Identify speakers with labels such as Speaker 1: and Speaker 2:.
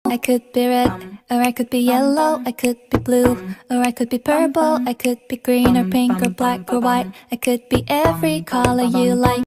Speaker 1: I could be red, or I could be yellow, I could be blue, or I could be purple, I could be green or pink or black or white. I could be every color you like.